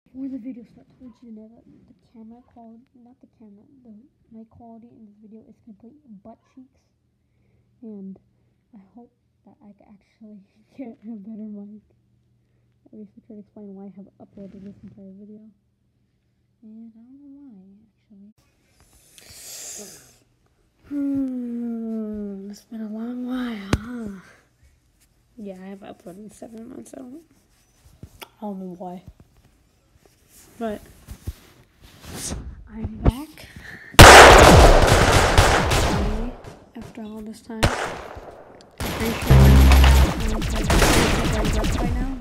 Before the video starts, I want you to know that the camera quality, not the camera, the mic quality in this video is complete butt cheeks. And I hope that I can actually get a better mic. I basically try to explain why I have uploaded this entire video. And I don't know why, actually. It's been a long while, huh? Yeah, I have uploaded in 7 months. I don't know why. But I'm back. After all this time. I'm pretty sure I'm up by now.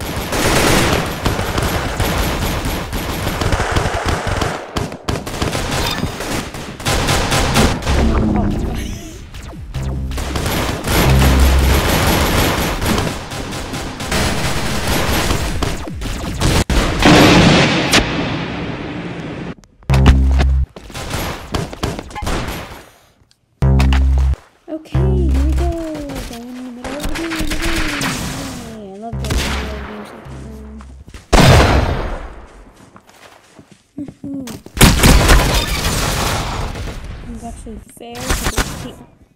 Okay, here we go. Going in the middle of the game. Yay. I love those games like that. It's actually fair to this team.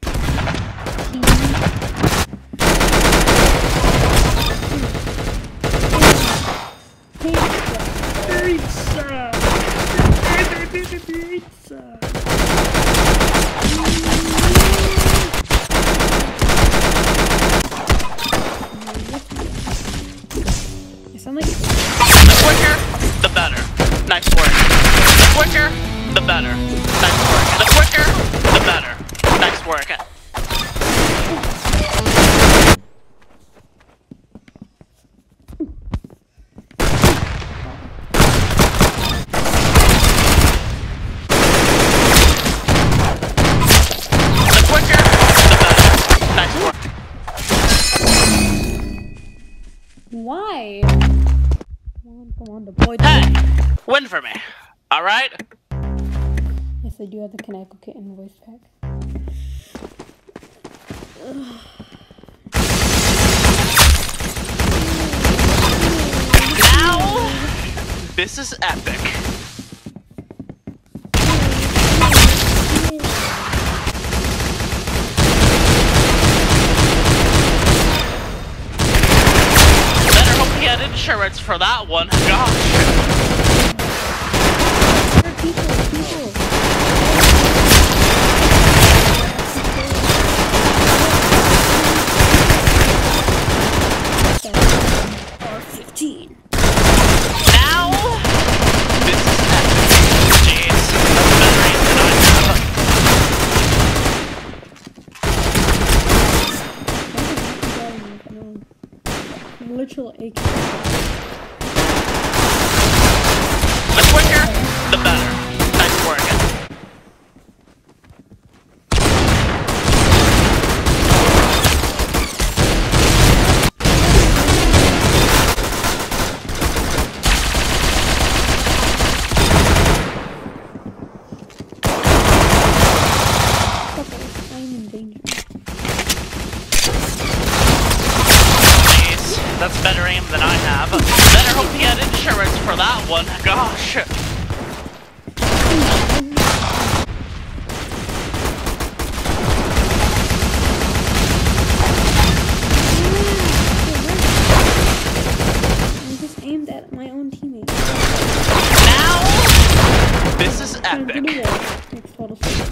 Pizza! The quicker, the better. Nice work. The quicker, the better. Nice work. The quicker, the better. Nice work. The quicker, the better. Nice work. Why? Come on, deploy. Hey, win for me. All right. Yes, I do have the Kaneko Kitten voice pack. Now, this is epic. Better hope he had insurance for that one. Gosh. R15. Now, this is epic. Jeez, that's better aim than I have. Literal AK. The quicker, the better. Nice work. I'm in danger. Jeez, that's better aim than I have. Better hope he had insurance for that one. Gosh. I just aimed at my own teammate. Now, this is epic. Makes total sense.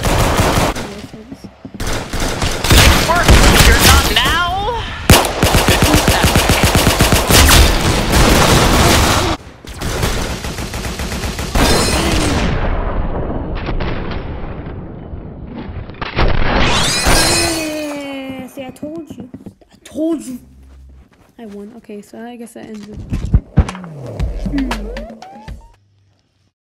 Nice work. You're not now. This is epic. Yeah, see, I told you. I told you. I won. Okay, so I guess that ends it.